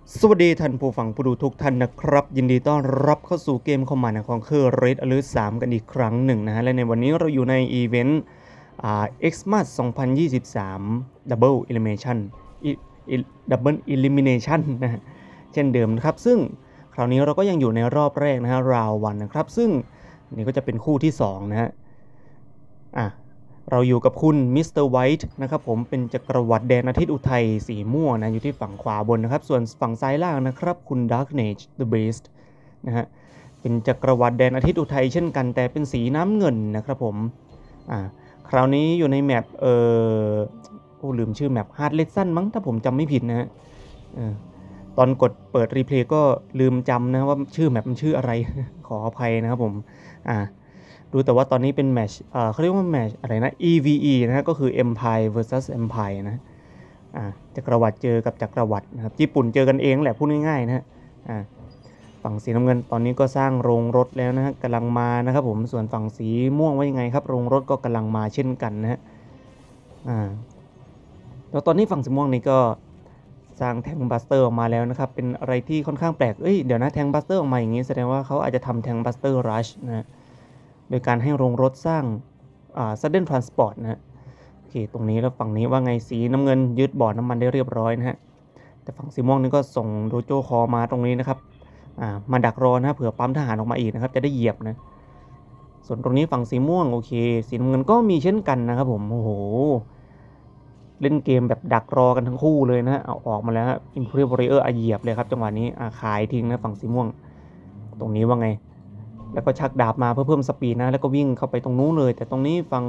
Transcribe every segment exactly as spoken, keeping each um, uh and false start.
สวัสดีท่านผู้ฟังผู้ดูทุกท่านนะครับยินดีต้อนรับเข้าสู่เกมคอมมานด์ของเคอร์ Red Alert สามกันอีกครั้งหนึ่งนะฮะและในวันนี้เราอยู่ในอีเวนต์อ่า Xmas สองพันยี่สิบสาม Double Elimination Double Elimination นะฮะเช่นเดิมนะครับซึ่งคราวนี้เราก็ยังอยู่ในรอบแรกนะฮะราววันนะครับซึ่งนี่ก็จะเป็นคู่ที่สองนะฮะอ่ะเราอยู่กับคุณมิสเตอร์ไวท์นะครับผมเป็นจักรวรรดิแดนอาทิตย์อุทัยสีม่วงนะอยู่ที่ฝั่งขวาบนนะครับส่วนฝั่งซ้ายล่างนะครับคุณ Darknage the Beast นะฮะเป็นจักรวรรดิแดนอาทิตย์อุทัยเช่นกันแต่เป็นสีน้ำเงินนะครับผมอ่าคราวนี้อยู่ในแมปเอ่อโอ้ลืมชื่อแมป Hard Lesson มั้งถ้าผมจำไม่ผิดนะฮะตอนกดเปิดรีเพลย์ก็ลืมจำนะว่าชื่อแมปมันชื่ออะไร ขออภัยนะครับผมอ่าดูแต่ว่าตอนนี้เป็นแมชเอ่อเขาเรียกว่าแมชอะไรนะ อี วี อี นะฮะก็คือ Empire versus Empire นะอ่าจักรวรรดิเจอกับจักรวรรดินะครับญี่ปุ่นเจอกันเองแหละพูดง่ายๆนะฮะอ่าฝั่งสีน้ำเงินตอนนี้ก็สร้างโรงรถแล้วนะฮะกำลังมานะครับผมส่วนฝั่งสีม่วงว่ายังไงครับโรงรถก็กำลังมาเช่นกันนะฮะอ่าแล้วตอนนี้ฝั่งสีม่วงนี่ก็สร้างแทงบัสเตอร์ออกมาแล้วนะครับเป็นอะไรที่ค่อนข้างแปลกเอ้ยเดี๋ยวนะแทงบัสเตอร์ออกมาอย่างนี้แสดงว่าเขาอาจจะทำแทงบัสเตอร์รัชนะโดยการให้โรงรถสร้างอ่า sudden transport นะฮะโอเคตรงนี้แล้วฝั่งนี้ว่าไงสีน้ำเงินยึดบ่อน้ำมันได้เรียบร้อยนะฮะแต่ฝั่งสีม่วงนี่ก็ส่งโดโจคอมาตรงนี้นะครับอ่ามาดักรอนะเผื่อปั๊มทหารออกมาอีกนะครับจะได้เหยียบนะส่วนตรงนี้ฝั่งสีม่วงโอเคสีน้ำเงินก็มีเช่นกันนะครับผมโอ้โหเล่นเกมแบบดักรอกันทั้งคู่เลยนะฮะเอาออกมาแล้วฮะ Imperial Warrior อาเหยียบเลยครับจังหวะนี้อ่าขายทิ้งนะฝั่งสีม่วงตรงนี้ว่าไงแล้วก็ชักดาบมาเพื่อเพิ่มสปีดนะแล้วก็วิ่งเข้าไปตรงนู้นเลยแต่ตรงนี้ฝั่ง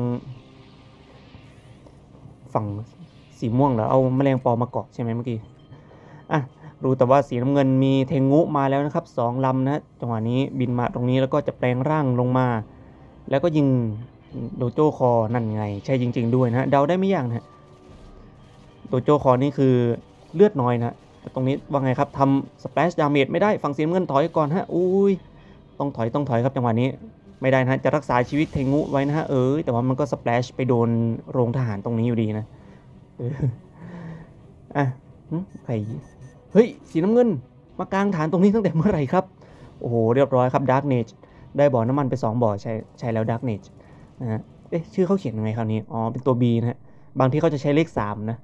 ฝั่งสีม่วงเหรอเอาแมลงปอมาเกาะใช่ไหมเมื่อกี้อ่ะรู้แต่ว่าสีน้ำเงินมีเทงุมาแล้วนะครับสองลำนะจังหวะนี้บินมาตรงนี้แล้วก็จะแปลงร่างลงมาแล้วก็ยิงโดโจคอนั่นไงใช่จริงๆด้วยนะเดาได้ไม่ยากนะโดโจคอนี่คือเลือดน้อยนะแต่ตรงนี้ว่าไงครับทำสเปซดาเมจไม่ได้ฝั่งสีน้ำเงินถอยก่อนฮะอุ้ยต้องถอยต้องถอยครับจังหวะนี้ไม่ได้นะจะรักษาชีวิตเทงุไว้นะฮะเออแต่ว่ามันก็สเปซไปโดนโรงทหารตรงนี้อยู่ดีนะอ่ะใครเฮ้ยสีน้ำเงินมากลางฐานตรงนี้ตั้งแต่เมื่อไหร่ครับโอ้โหเรียบร้อยครับ Darknage ได้บ่อน้ำมันไปสองบ่อใช่ใช่แล้ว Darknage นะฮะเอ๊ะชื่อเขาเขียนยังไงคราวนี้อ๋อเป็นตัว B นะฮะบางที่เขาจะใช้เลขสามนะ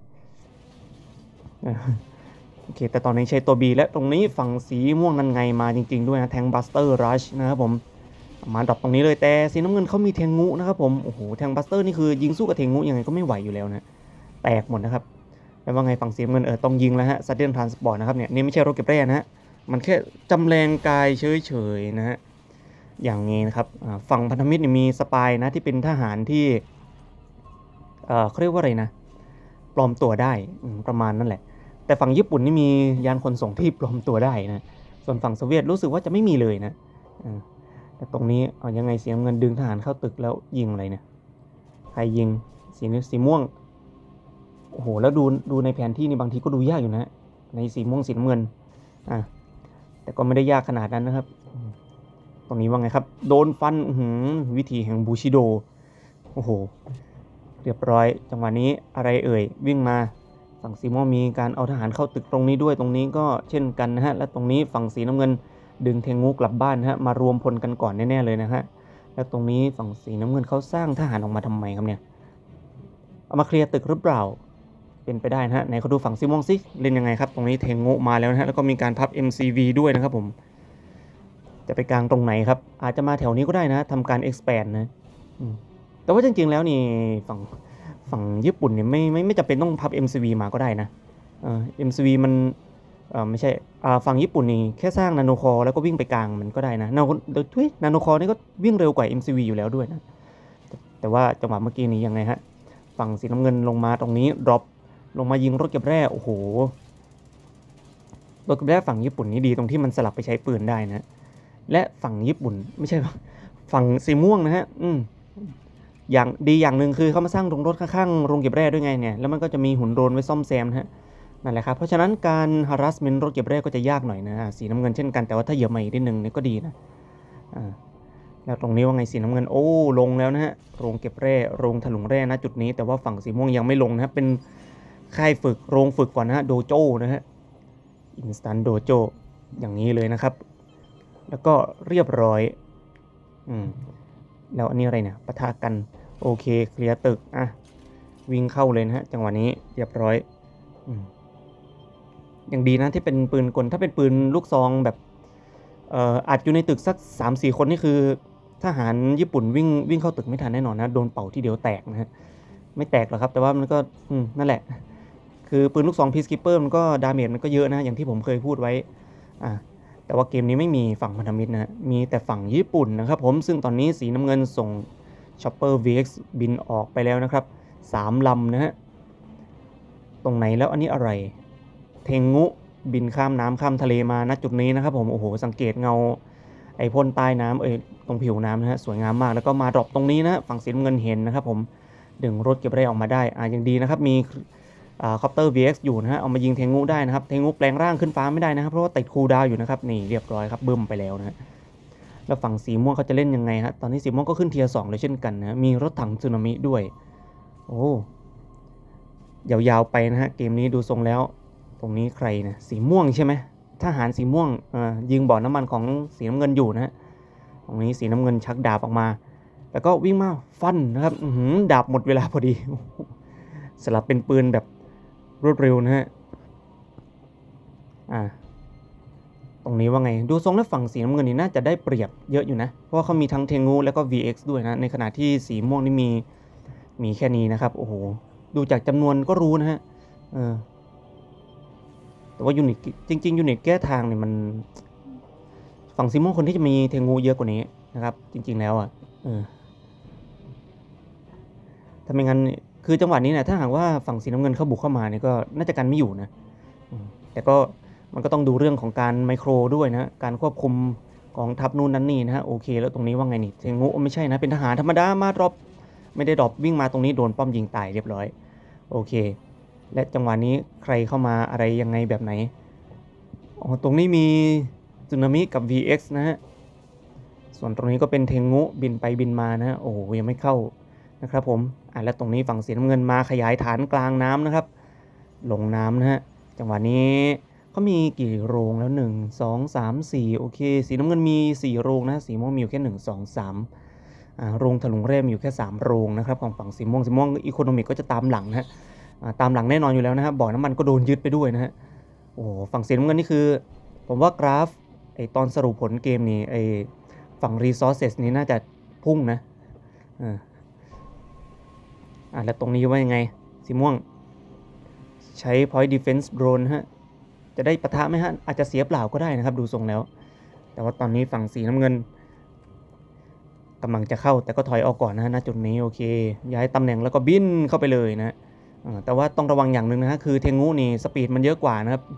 โอเคแต่ตอนนี้ใช้ตัว B และตรงนี้ฝั่งสีม่วงนั่นไงมาจริงๆด้วยนะแทงบัสเตอร์รัชนะครับผมมาดรอปตรงนี้เลยแต่สีน้ำเงินเขามีเทงุนะครับผมโอ้โหแทงบัสเตอร์นี่คือยิงสู้กับเทงุยังไงก็ไม่ไหวอยู่แล้วนะแตกหมดนะครับแล้วว่าไงฝั่งสีน้ำเงินเออต้องยิงแล้วฮะซัดเดนทรานสปอร์ตนะครับเนี่ยนี่ไม่ใช่รถเก็บแร่นะฮะมันแค่จำแรงกายเฉยๆนะฮะอย่างนี้นะครับฝั่งพันธมิตรมีสปายนะที่เป็นทหารที่เออเขาเรียกว่าอะไรนะปลอมตัวได้ประมาณนั่นแหละแต่ฝั่งญี่ปุ่นนี่มียานขนส่งที่ปลอมตัวได้นะส่วนฝั่งโซเวียตรู้สึกว่าจะไม่มีเลยนะแต่ตรงนี้เอายังไงเสียเงินดึงทหารเข้าตึกแล้วยิงอะไรเนี่ยใครยิงสีนี้สีม่วงโอ้โหแล้วดูดูในแผนที่นี่บางทีก็ดูยากอยู่นะในสีม่วงสีน้ำเงินอ่ะแต่ก็ไม่ได้ยากขนาดนั้นนะครับตรงนี้ว่าไงครับโดนฟันวิธีแห่งบูชิโดโอ้โหเรียบร้อยจังหวะนี้อะไรเอ่ยวิ่งมาฝั่งสีม่วงมีการเอาทหารเข้าตึกตรงนี้ด้วยตรงนี้ก็เช่นกันนะฮะและตรงนี้ฝั่งสีน้ำเงินดึงเทงูกลับบ้านฮะมารวมพลกันก่อนแน่ๆเลยนะฮะแล้วตรงนี้ฝั่งสีน้ำเงินเขาสร้างทหารออกมาทำไมครับเนี่ยเอามาเคลียร์ตึกหรือเปล่าเป็นไปได้นะฮะไหนเขาดูฝั่งสีม่วงซิเล่นยังไงครับตรงนี้เทงูมาแล้วนะฮะแล้วก็มีการพับ เอ็ม ซี วี ด้วยนะครับผมจะไปกลางตรงไหนครับอาจจะมาแถวนี้ก็ได้นะทำการ expand นะแต่ว่าจริงๆแล้วนี่ฝั่งฝั่งญี่ปุ่นเนี่ยไม่ไม่ไม่จำเป็นต้องพับ เอ็ม ซี วี มาก็ได้นะเอ่อ เอ็ม ซี วี มันเอ่อไม่ใช่อ่าฝั่งญี่ปุ่นนี่แค่สร้างนาโนคอร์แล้วก็วิ่งไปกลางมันก็ได้นะนาโนทุยนาโนคอร์นี่ก็วิ่งเร็วกว่า เอ็ม ซี วี อยู่แล้วด้วยนะแต่ว่าจังหวะเมื่อกี้นี้ยังไงฮะฝั่งสีน้ำเงินลงมาตรงนี้ดรอปลงมายิงรถเก็บแร่โอ้โหรถเก็บแร่ฝั่งญี่ปุ่นนี่ดีตรงที่มันสลับไปใช้ปืนได้นะและฝั่งญี่ปุ่นไม่ใช่ฝั่งสีม่วงนะฮะอืมอย่างดีอย่างหนึ่งคือเขามาสร้างโรงรถข้างๆโรงเก็บแร่ด้วยไงเนี่ยแล้วมันก็จะมีหุ่นโดรนไว้ซ่อมแซมนะฮะนั่นแหละครับเพราะฉะนั้นการ harassment รถเก็บแร่ก็จะยากหน่อยนะสีน้ำเงินเช่นกันแต่ว่าถ้าเหยียบมาอีกนิดนึงนี่ก็ดีนะอ่าแล้วตรงนี้ว่าไงสีน้ำเงินโอ้ลงแล้วนะฮะโรงเก็บแร่โรงถลุงแร่นะจุดนี้แต่ว่าฝั่งสีม่วงยังไม่ลงนะเป็นค่ายฝึกโรงฝึกก่อนนะฮะโดโจนะฮะ Instant Dojo อย่างนี้เลยนะครับแล้วก็เรียบร้อยอืมแล้วอันนี้อะไรเนี่ยปะทะกันโอเคเคลียร์ตึกอ่ะวิ่งเข้าเลยนะฮะจังหวะนี้เรียบร้อยอืมอย่างดีนะที่เป็นปืนกลถ้าเป็นปืนลูกซองแบบเอ่ออัดอยู่ในตึกสัก สามสี่ คนนี่คือทหารญี่ปุ่นวิ่งวิ่งเข้าตึกไม่ทันแน่นอนนะโดนเป่าที่เดียวแตกนะฮะไม่แตกหรอกครับแต่ว่ามันก็อืมนั่นแหละคือปืนลูกซองพีซคิปเปอร์มันก็ดาเมจมันก็เยอะนะอย่างที่ผมเคยพูดไว้อ่าแต่ว่าเกมนี้ไม่มีฝั่งพันธมิตรนะมีแต่ฝั่งญี่ปุ่นนะครับผมซึ่งตอนนี้สีน้ำเงินส่งช็อปเปอร์ วี เอ็กซ์ บินออกไปแล้วนะครับสามลำนะฮะตรงไหนแล้วอันนี้อะไรเทงงุบินข้ามน้ำข้ามทะเลมาณจุดนี้นะครับผมโอ้โหสังเกตเงาไอพ่นใต้น้ำเอ้ยตรงผิวน้ำนะฮะสวยงามมากแล้วก็มาดรอปตรงนี้นะฝั่งสีน้ำเงินเห็นนะครับผมดึงรถเก็บได้ออกมาได้อ่ายังดีนะครับมีคอปเตอร์ วี เอ็กซ์ อยู่นะฮะเอามายิงเทงงุได้นะครับเทงงุแปลงร่างขึ้นฟ้าไม่ได้นะครับเพราะว่าติดคูลดาวน์อยู่นะครับนี่เรียบร้อยครับบึ้มไปแล้วนะแล้วฝั่งสีม่วงเขาจะเล่นยังไงฮะตอนนี้สีม่วงก็ขึ้นเทียร์สองเลยเช่นกันนะมีรถถังสึนามิด้วยโอ้ยาวๆไปนะฮะเกมนี้ดูทรงแล้วตรงนี้ใครนะสีม่วงใช่ไหมทหารสีม่วงยิงบ่อน้ำมันของสีน้ำเงินอยู่นะฮะตรงนี้สีน้ำเงินชักดาบออกมาแล้วก็วิ่งมาฟันนะครับดาบหมดเวลาพอดีสลับเป็นปืนแบบรวดเร็วนะฮะอ่าตรงนี้ว่าไงดูทรงแล้วฝั่งสีน้ำเงินนี่น่าจะได้เปรียบเยอะอยู่นะเพราะว่าเขามีทั้งเทงูแล้วก็ วี เอ็กซ์ ด้วยนะในขณะที่สีม่วงนี่มีมีแค่นี้นะครับโอ้โหดูจากจำนวนก็รู้นะฮะเออแต่ว่ายูนิตจริงๆยูนิตแก้ทางเนี่ยมันฝั่งสีม่วงคนที่จะมีเทงูเยอะกว่านี้นะครับจริงๆแล้วอ่ะเออถ้าไม่งั้นคือจังหวะนี้เนี่ยถ้าหากว่าฝั่งสีน้ำเงินเข้าบุกเข้ามาเนี่ยก็น่าจะกันไม่อยู่นะแต่ก็มันก็ต้องดูเรื่องของการไมโครด้วยนะการควบคุมกองทัพนู่นนั่นนี่นะฮะโอเคแล้วตรงนี้ว่าไงนี่เทงูไม่ใช่นะเป็นทหารธรรมดามาดรอปไม่ได้ดรอปวิ่งมาตรงนี้โดนป้อมยิงตายเรียบร้อยโอเคและจังหวะนี้ใครเข้ามาอะไรยังไงแบบไหนอ๋อตรงนี้มีสึนามิกับ วี เอ็กซ์ นะฮะส่วนตรงนี้ก็เป็นเทงูบินไปบินมานะฮะโอ้โหยังไม่เข้านะครับผมอ่ะและตรงนี้ฝั่งสีน้ำเงินมาขยายฐานกลางน้ำนะครับลงน้ำนะฮะจังหวะนี้เขามีกี่โรงแล้วหนึ่ง สอง สาม สี่โอเคสีน้ำเงินมีสี่โรงนะสีม่วงมีอยู่แค่หนึ่ง สอง สามอ่าโรงถลุงเร่มีอยู่แค่สามโรงนะครับของฝั่งสีม่วงสีม่วงอีโคโนมิกก็จะตามหลังนะฮะอ่าตามหลังแน่นอนอยู่แล้วนะครับบ่อน้ำมันก็โดนยึดไปด้วยนะฮะโอ้ฝั่งสีน้ำเงินนี่คือผมว่ากราฟไอตอนสรุปผลเกมนี่ไอฝั่ง resources นี้น่าจะพุ่งนะอ่าอ่าแล้วตรงนี้ว่ายังไงสีม่วงใช้ point defense drone ฮะจะได้ปะทะไหมฮะอาจจะเสียเปล่าก็ได้นะครับดูทรงแล้วแต่ว่าตอนนี้ฝั่งสีน้ำเงินกำลังจะเข้าแต่ก็ถอยออกก่อนนะฮะณจุดนี้โอเคย้ายตำแหน่งแล้วก็บินเข้าไปเลยนะแต่ว่าต้องระวังอย่างหนึ่งนะฮะคือเทงูนี่สปีดมันเยอะกว่านะครับ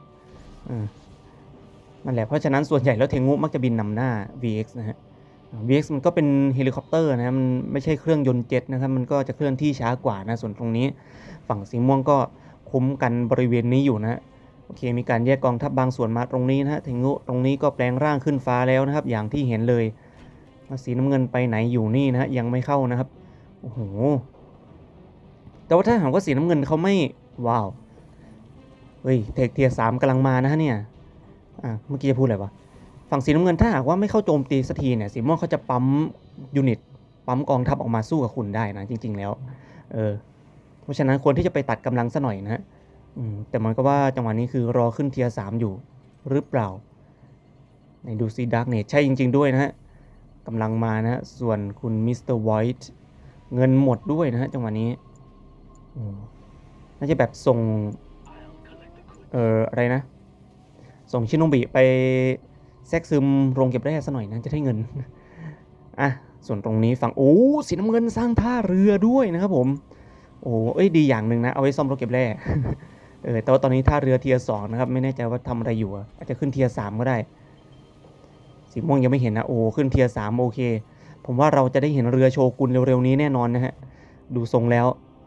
นั่นแหละเพราะฉะนั้นส่วนใหญ่แล้วเทงูมักจะบินนำหน้า วี เอ็กซ์ นะฮะ วี เอ็กซ์ มันก็เป็นเฮลิคอปเตอร์นะมันไม่ใช่เครื่องยนต์เจ็ตนะครับมันก็จะเคลื่อนที่ช้ากว่านะส่วนตรงนี้ฝั่งสีม่วงก็คุ้มกันบริเวณนี้อยู่นะโอเคมีการแยกกองทัพบางส่วนมาตรงนี้นะฮะเทงูตรงนี้ก็แปลงร่างขึ้นฟ้าแล้วนะครับอย่างที่เห็นเลยสีน้ำเงินไปไหนอยู่นี่นะฮะยังไม่เข้านะครับโอ้โหแต่ว่าถ้าหากว่าสีน้ำเงินเขาไม่ว้าวเฮ้ยเทคเทียร์สามกำลังมานะฮะเนี่ยอ่ะเมื่อกี้จะพูดอะไรวะฝั่งสีน้ำเงินถ้าหากว่าไม่เข้าโจมตีสักทีเนี่ยสีม่วงเขาจะปั๊มยูนิตปั๊มกองทัพออกมาสู้กับคุณได้นะจริงๆแล้วเออเพราะฉะนั้นควรที่จะไปตัดกำลังซะหน่อยนะฮะแต่มันก็ว่าจังหวะนี้คือรอขึ้นเทียร์สามอยู่หรือเปล่าในดูซีดาร์กเนตใช่จริงๆด้วยนะฮะกำลังมานะฮะส่วนคุณมิสเตอร์ไวท์เงินหมดด้วยนะฮะจังหวะนี้น่าจะแบบส่งเอ่ออะไรนะส่งชิโนบิไปแทรกซึมโรงเก็บแร่ซะหน่อยนะจะได้เงินอ่ะส่วนตรงนี้ฝั่งโอ้สีน้ำเงินสร้างท่าเรือด้วยนะครับผมโอ้เอ้ยดีอย่างหนึ่งนะเอาไว้ซ่อมโรงเก็บแร่เออแต่ว่าตอนนี้ท่าเรือเทียร์สองนะครับไม่แน่ใจว่าทำอะไรอยู่อาจจะขึ้นเทียร์สามก็ได้สีม่วงยังไม่เห็นนะโอ้ขึ้นเทียร์สามโอเคผมว่าเราจะได้เห็นเรือโชกุนเร็วๆนี้แน่นอนนะฮะดูทรงแล้ว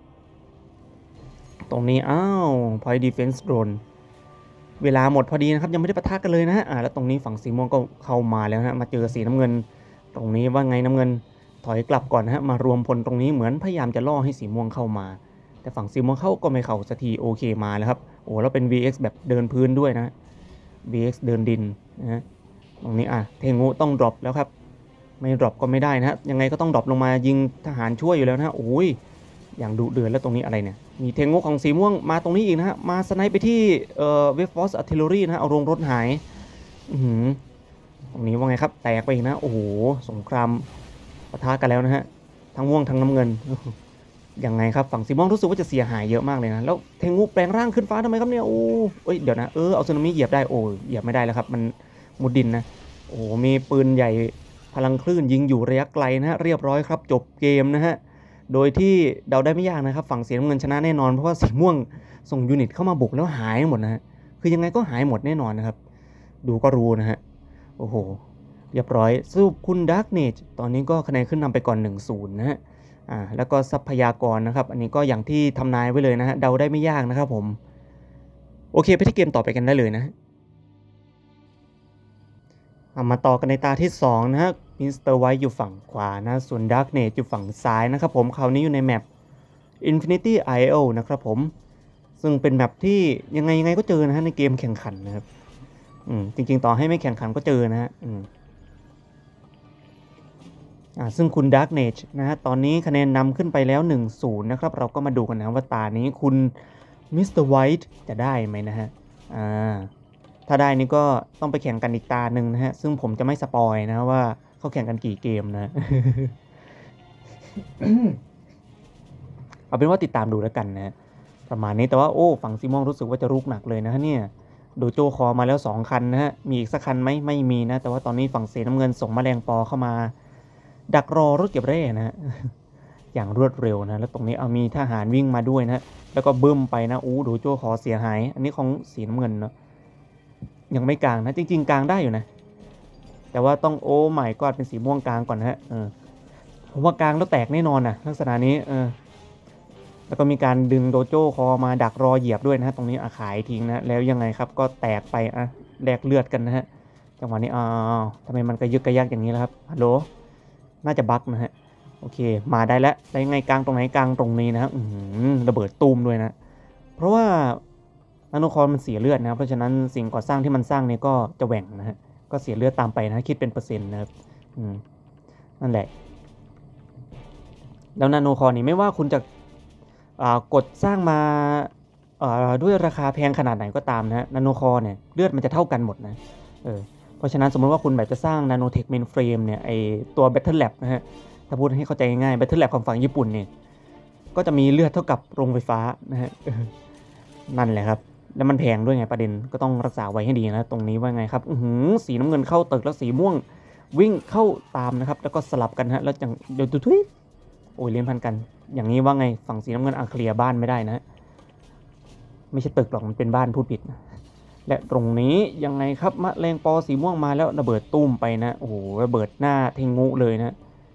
ตรงนี้อ้าว point defense droneเวลาหมดพอดีนะครับยังไม่ได้ปะทะกันเลยนะฮะอ่าแล้วตรงนี้ฝั่งสีม่วงก็เข้ามาแล้วนะมาเจอสีน้ำเงินตรงนี้ว่าไงน้ำเงินถอยกลับก่อนนะฮะมารวมพลตรงนี้เหมือนพยายามจะล่อให้สีม่วงเข้ามาแต่ฝั่งสีม่วงเข้าก็ไม่เข้าสักทีโอเคมาแล้วครับโอ้แล้วเป็น วี เอ็กซ์ แบบเดินพื้นด้วยนะบี เอ็กซ์ เดินดินนะฮะตรงนี้อ่ะเทงูต้องดรอปแล้วครับไม่ดรอปก็ไม่ได้นะฮะยังไงก็ต้องดรอปลงมายิงทหารช่วยอยู่แล้วนะฮะโอ้ยอย่างดุเดือดแล้วตรงนี้อะไรเนี่ยมีเทงูของสีม่วงมาตรงนี้อีกนะฮะมาสไนป์ไปที่เอ่อเวฟฟอร์สอาร์ติลเลอรี่นะฮะเอาโรงรถหายอือตรงนี้ว่าไงครับแตกไปอีกนะโอ้โหสงครามปะทะกันแล้วนะฮะทั้งม่วงทั้งน้ำเงินยังไงครับฝั่งสีม่วงรู้สึกว่าจะเสียหายเยอะมากเลยนะแล้วเทงูแปลงร่างขึ้นฟ้าทำไมครับเนี่ยโอ้เอ้ยเดี๋ยวนะเออเอาสึนามิเหยียบได้โอ้เหยียบไม่ได้แล้วครับมันมุดดินนะโอ้มีปืนใหญ่พลังคลื่นยิงอยู่ระยะไกลนะฮะเรียบร้อยครับจบเกมนะฮะโดยที่เดาได้ไม่ยากนะครับฝั่งสีน้ำเงินชนะแน่นอนเพราะว่าสีม่วงส่งยูนิตเข้ามาบุกแล้วหายหมดนะฮะคือยังไงก็หายหมดแน่นอนนะครับดูก็รู้นะฮะโอ้โหเรียบร้อยสู้คุณดาร์กเนจตอนนี้ก็คะแนนขึ้นนำไปก่อน หนึ่งศูนย์ นะฮะอ่าแล้วก็ทรัพยากรนะครับอันนี้ก็อย่างที่ทำนายไว้เลยนะฮะเดาได้ไม่ยากนะครับผมโอเคไปที่เกมต่อไปกันได้เลยนะมาต่อกันในตาที่สองนะฮะมิสเตอร์ไวท์อยู่ฝั่งขวานะส่วนดาร์กเนจอยู่ฝั่งซ้ายนะครับผมคราวนี้อยู่ในแมป Infinity Isle นะครับผมซึ่งเป็นแมปที่ยังไงยังไงก็เจอนะฮะในเกมแข่งขันนะครับอืมจริงๆต่อให้ไม่แข่งขันก็เจอนะฮะอืมอ่าซึ่งคุณ Dark Mage นะฮะตอนนี้คะแนนนำขึ้นไปแล้ว หนึ่งศูนย์ นะครับเราก็มาดูกันนะว่าตานี้คุณ มิสเตอร์ White จะได้ไหมนะฮะอ่าถ้าได้นี่ก็ต้องไปแข่งกันอีกตาหนึ่งนะฮะซึ่งผมจะไม่สปอยนะว่าเขาแข่งกันกี่เกมนะ เอาเป็นว่าติดตามดูแล้วกันนะประมาณนี้แต่ว่าโอ้ฝั่งซีมองรู้สึกว่าจะรุกหนักเลยนะฮะเนี่ยโดโจคอมาแล้วสองคันนะฮะมีอีกสักคันไหมไม่มีนะแต่ว่าตอนนี้ฝั่งเสน้ำเงินส่งแมลงปอเข้ามาดักรอรถเก็บเร่นะฮะ อย่างรวดเร็วนะแล้วตรงนี้เอามีทหารวิ่งมาด้วยนะแล้วก็บึ้มไปนะอู้โดโจคอเสียหายอันนี้ของสีน้ำเงินเนาะยังไม่กลางนะจริงๆกลางได้อยู่นะแต่ว่าต้องโอ้ใหม่ก็เป็นสีม่วงกลางก่อนนะฮะเออผมว่ากลางแล้วแตกแน่นอนนะลักษณะนี้เออแล้วก็มีการดึงโดโจคอมาดักรอเหยียบด้วยนะฮะตรงนี้อาขายทิ้งนะแล้วยังไงครับก็แตกไปอ่ะแลกเลือดกันนะฮะจังหวะนี้อ้าวทำไมมันกระยึกกระยักอย่างนี้แล้วครับฮัลโหลน่าจะบั๊กนะฮะโอเคมาได้แล้วได้ไงกลางตรงไหนกลางตรงนี้นะฮะระเบิดตูมด้วยนะเพราะว่านาโนคอร์มันเสียเลือดนะเพราะฉะนั้นสิ่งก่อสร้างที่มันสร้างเนี่ยก็จะแหว่งนะฮะก็เสียเลือดตามไปนะคิดเป็นเปอร์เซ็นต์นะครับนั่นแหละแล้วนาโนคอร์นี่ไม่ว่าคุณจะกดสร้างมาด้วยราคาแพงขนาดไหนก็ตามนะนาโนคอร์เนี่ยเลือดมันจะเท่ากันหมดนะเออเพราะฉะนั้นสมมติว่าคุณแบบจะสร้างนาโนเทคเมนเฟรมเนี่ยไอตัว Battle Lab นะฮะถ้าพูดให้เข้าใจง่าย Battle Lab ของฝั่งญี่ปุ่นเนี่ยก็จะมีเลือดเท่ากับโรงไฟฟ้านะฮะนั่นแหละครับแล้วมันแพงด้วยไงประเด็นก็ต้องรักษาไว้ให้ดีนะตรงนี้ว่าไงครับอือสีน้ำเงินเข้าตึกแล้วสีม่วงวิ่งเข้าตามนะครับแล้วก็สลับกันฮะแล้วอย่างเดี๋ยวทุยโอ้ยเล่นพันกันอย่างนี้ว่าไงฝั่งสีน้ำเงินอาเคลียร์บ้านไม่ได้นะไม่ใช่ตึกหรอกมันเป็นบ้านพูดผิดนะและตรงนี้ยังไงครับมะแรงปอสีม่วงมาแล้วระเบิดตุ้มไปนะโอ้โหระเบิดหน้าเทงูเลยนะ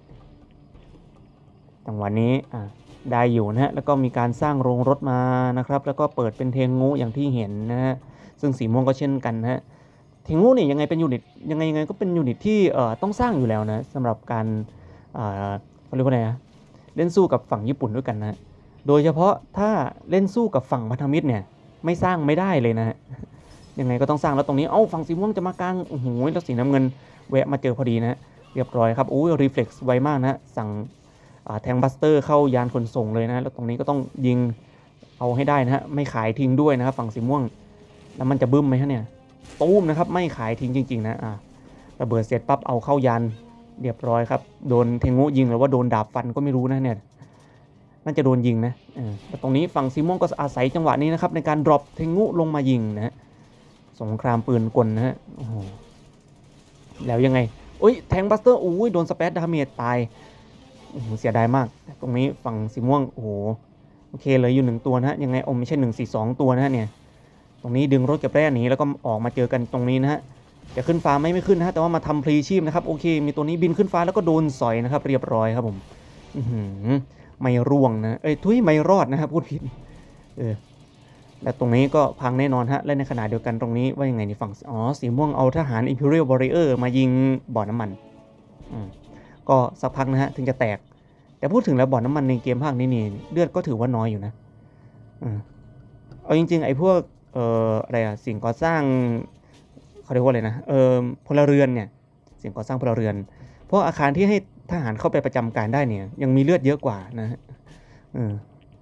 จังหวะนี้อ่ะได้อยู่นะฮะแล้วก็มีการสร้างโรงรถมานะครับแล้วก็เปิดเป็นเทงูอย่างที่เห็นนะฮะซึ่งสีม่วงก็เช่นกันนะฮะเทงูนี่ยังไงเป็นยูนิตยังไงยังไงก็เป็นยูนิตที่เอ่อต้องสร้างอยู่แล้วนะสำหรับการเอ่อเขาเรียกว่าไงนะเล่นสู้กับฝั่งญี่ปุ่นด้วยกันนะโดยเฉพาะถ้าเล่นสู้กับฝั่งพันธมิตรเนี่ยไม่สร้างไม่ได้เลยนะฮะยังไงก็ต้องสร้างแล้วตรงนี้เอ้าฝั่งสีม่วงจะมากลางโอ้โหแล้วสีน้ำเงินแวะมาเจอพอดีนะเรียบร้อยครับโอ้ยรีเฟล็กซ์ไวมากนะสั่งแทงบัสเตอร์เข้ายานขนส่งเลยนะแล้วตรงนี้ก็ต้องยิงเอาให้ได้นะฮะไม่ขายทิ้งด้วยนะครับฝั่งสีม่วงแล้วมันจะบึ้มไหมฮะเนี่ยตู้มนะครับไม่ขายทิ้งจริงๆนะอ่ะระเบิดเสร็จปั๊บเอาเข้ายานเรียบร้อยครับโดนเทงูยิงหรือว่าโดนดาบฟันก็ไม่รู้นะเนี่ยน่าจะโดนยิงนะเออแต่ตรงนี้ฝั่งสีม่วงก็อาศัยจังหวะนี้นะครับในการดรอปเทงูลงมายิงนะสงครามปืนกลนะฮะโอ้โหแล้วยังไงอุ้ยแทงบัสเตอร์อุ้ยโดนสเปซดาเมจตายเสียดายมากตรงนี้ฝั่งสีม่วงโอ้โหโอเคเลยอยู่หนึ่งตัวนะฮะยังไงโอ้ไม่ใช่หนึ่งสี่สองตัวนะฮะเนี่ยตรงนี้ดึงรถเก็บแร่หนีแล้วก็ออกมาเจอกันตรงนี้นะฮะจะขึ้นฟ้าไม่ไม่ขึ้นนะฮะแต่ว่ามาทำพลีชีพนะครับโอเคมีตัวนี้บินขึ้นฟ้าแล้วก็โดนสอยนะครับเรียบร้อยครับผมไม่ร่วงนะเอ้ยทุยไม่รอดนะครับพูดผิดเออและตรงนี้ก็พังแน่นอนฮะและในขณะเดียวกันตรงนี้ว่ายังไงในฝั่งอ๋อสีม่วงเอาทหาร Imperial Warrior มายิงบ่อน้ำมันอืมก็สักพักนะฮะถึงจะแตกแต่พูดถึงแล้วบ่อน้ำมันในเกมภาคนี้นี่เลือดก็ถือว่าน้อยอยู่นะอืมเอาจริงๆไอ้พวกเอ่ออะไรอะสิ่งก่อสร้างเขาเรียกว่าอะไรนะเออพลเรือนเนี่ยเสียงก่อสร้างพลเรือนเพราะอาคารที่ให้ทหารเข้าไปประจำการได้เนี่ยยังมีเลือดเยอะกว่านะฮะเออ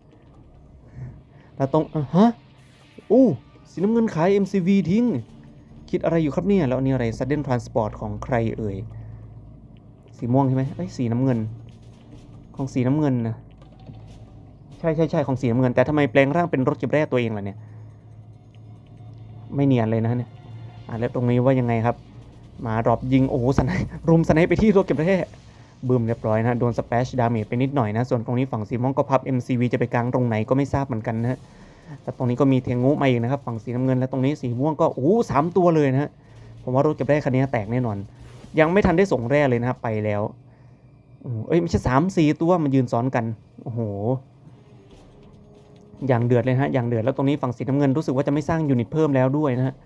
แล้วตรงฮะอู้สีน้ำเงินขาย เอ็ม ซี วี ทิ้งคิดอะไรอยู่ครับเนี่ยแล้วนี่อะไร Sudden Transport ของใครเอ่ยสีม่วงใช่ไหมเอ้ยสีน้ำเงินของสีน้ำเงินนะใช่ใช่ใช่ของสีน้ำเงินแต่ทำไมแปลงร่างเป็นรถเก็บแร่ตัวเองล่ะเนี่ยไม่เนียนเลยนะเนี่ยอ่ะแล้วตรงนี้ว่ายังไงครับมาดรอปยิงโอ้โหสไนรุมสไนไปที่รถเก็บแร่บึ้มเรียบร้อยนะโดนสเปชดาเมจไปนิดหน่อยนะส่วนตรงนี้ฝั่งสีม่วงก็พับ เอ็ม ซี วี จะไปกลางตรงไหนก็ไม่ทราบเหมือนกันนะแต่ตรงนี้ก็มีเทียงงูมาอีกนะครับฝั่งสีน้ำเงินและตรงนี้สีม่วงก็โอ้สามตัวเลยนะฮะผมว่ารถเก็บแร่คันนี้แตกแน่นอนยังไม่ทันได้ส่งแร่เลยนะครับไปแล้วเอ้ยไม่ใช่สามสี่ตัวมันยืนซ้อนกันโอ้โหอย่างเดือดเลยฮะอย่างเดือดแล้วตรงนี้ฝั่งสีน้ำเงินรู้สึกว่าจะไม่สร้างยูนิตเพิ่มแล้วด้วยนะฮะ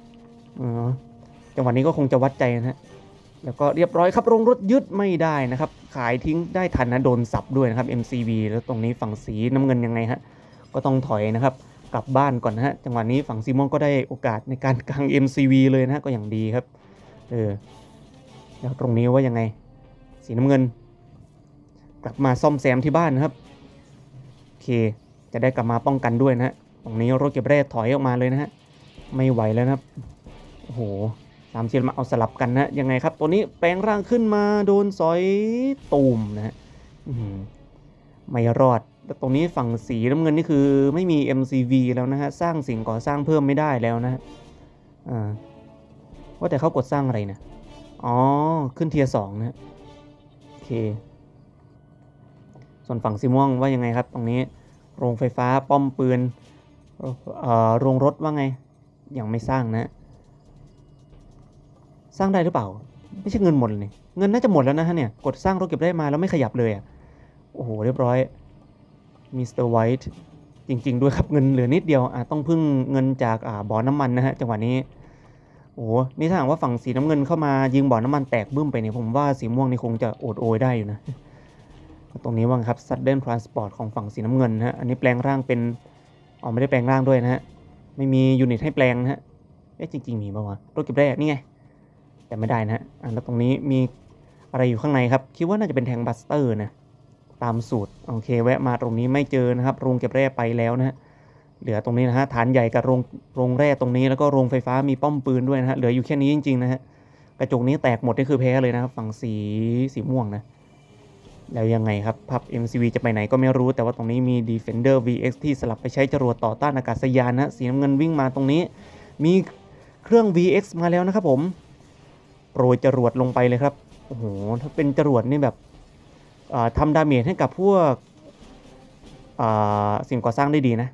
จังหวะนี้ก็คงจะวัดใจนะฮะแล้วก็เรียบร้อยครับโรงรถยึดไม่ได้นะครับขายทิ้งได้ทันนะโดนสับด้วยนะครับ เอ็ม ซี วี แล้วตรงนี้ฝั่งสีน้ำเงินยังไงฮะก็ต้องถอยนะครับกลับบ้านก่อนนะฮะจังหวะนี้ฝั่งสีม่วงก็ได้โอกาสในการกาง เอ็ม ซี วี เลยนะฮะก็อย่างดีครับเออแล้วตรงนี้ว่ายังไงสีน้ำเงินกลับมาซ่อมแซมที่บ้านนะครับโอเคจะได้กลับมาป้องกันด้วยนะฮะตรงนี้รถเก็บแร่ถอยออกมาเลยนะฮะไม่ไหวแล้วนะครับโอ้โหสามเชียร์มาเอาสลับกันนะยังไงครับตัวนี้แปลงร่างขึ้นมาโดนสอยตูมนะฮะไม่รอดแต่ตรงนี้ฝั่งสีน้ำเงินนี่คือไม่มี เอ็ม ซี วี แล้วนะฮะสร้างสิ่งก่อสร้างเพิ่มไม่ได้แล้วนะอ่าว่าแต่เขากดสร้างอะไรนะอ๋อขึ้นเทียร์สองนะโอเคส่วนฝั่งสีม่วงว่ายังไงครับตรงนี้โรงไฟฟ้าป้อมปืนเอ่อโรงรถว่าไงยังไม่สร้างนะสร้างได้หรือเปล่าไม่ใช่เงินหมดเลยเงินน่าจะหมดแล้วนะฮะเนี่ยกดสร้างรถเก็บได้มาแล้วไม่ขยับเลยอ่ะโอ้โหเรียบร้อยมิสเตอร์ไวท์จริงๆด้วยครับเงินเหลือนิดเดียวอ่ะต้องพึ่งเงินจากอ่าบ่อน้ำมันนะฮะจังหวะนี้โอ้โหนี่ถ้าหากว่าฝั่งสีน้ำเงินเข้ามายิงบ่อน้ำมันแตกบึ้มไปเนี่ยผมว่าสีม่วงนี่คงจะโอดโอยได้อยู่นะตรงนี้ว่างครับ Sudden Transport ของฝั่งสีน้ำเงินฮะอันนี้แปลงร่างเป็นอ๋อไม่ได้แปลงร่างด้วยนะฮะไม่มียูนิตให้แปลงนะฮะเอ๊ะจริงๆมีป่าววะรถเก็บแร่นี่ไงแต่ไม่ได้นะฮะอ่ะแล้วตรงนี้มีอะไรอยู่ข้างในครับคิดว่าน่าจะเป็นแทงบัสเตอร์นะตามสูตรโอเคแวะมาตรงนี้ไม่เจอนะครับโรงเก็บแร่ไปแล้วนะฮะเหลือตรงนี้นะฮะฐานใหญ่กับโรงโรงแร่ตรงนี้แล้วก็โรงไฟฟ้ามีป้อมปืนด้วยนะฮะเหลืออยู่แค่นี้จริงๆนะฮะกระจกนี้แตกหมดนี่คือแพ้เลยนะครับฝั่งสีสีม่วงนะแล้วยังไงครับพับ เอ็ม ซี วี จะไปไหนก็ไม่รู้แต่ว่าตรงนี้มี Defender วี เอ็กซ์ ที่สลับไปใช้จรวดต่อต้านอากาศยานนะสีน้ำเงินวิ่งมาตรงนี้มีเครื่อง วี เอ็กซ์ มาแล้วนะครับผมโปรยจรวดลงไปเลยครับโอ้โหถ้าเป็นจรวดนี่แบบทำดาเมจให้กับพวกสิ่งก่อสร้างได้ดีนะ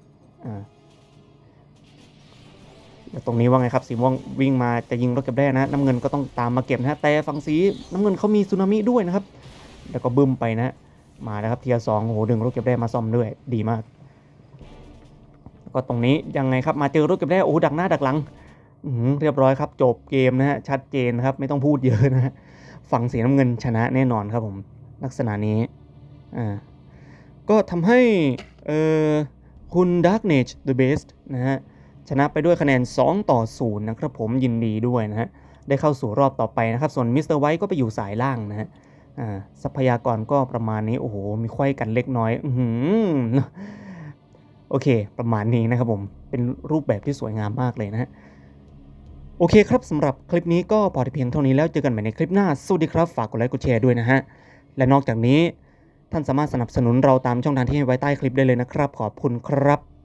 ตรงนี้ว่าไงครับสีม่วงวิ่งมาจะยิงรถเก็บแร่นะน้ำเงินก็ต้องตามมาเก็บนะแต่ฝั่งสีน้ำเงินเขามีสึนามิด้วยนะครับแล้วก็บึ้มไปนะมาแล้วครับเทียร์สองโอ้โหดึงรถเก็บแร่มาซ่อมด้วยดีมากแล้วก็ตรงนี้ยังไงครับมาเจอรถเก็บแร่โอ้ดักหน้าดักหลังเรียบร้อยครับจบเกมนะฮะชัดเจนครับไม่ต้องพูดเยอะนะฮะฝั่งสีน้ำเงินชนะแน่นอนครับผมลักษณะนี้อ่าก็ทำให้เอ่อคุณ Darknage the Best นะฮะชนะไปด้วยคะแนนสองต่อศูนย์นะครับผมยินดีด้วยนะฮะได้เข้าสู่รอบต่อไปนะครับส่วนมิสเตอร์ไวท์ก็ไปอยู่สายล่างนะฮะอ่าทรัพยากรก็ประมาณนี้โอ้โหมีไขว้กันเล็กน้อยอือโอเคประมาณนี้นะครับผมเป็นรูปแบบที่สวยงามมากเลยนะฮะโอเคครับสำหรับคลิปนี้ก็พอเพียงเท่านี้แล้วเจอกันใหม่ในคลิปหน้าสวัสดีครับฝากกดไลค์กดแชร์ด้วยนะฮะและนอกจากนี้ท่านสามารถสนับสนุนเราตามช่องทางที่ให้ไว้ใต้คลิปได้เลยนะครับขอบคุณครับ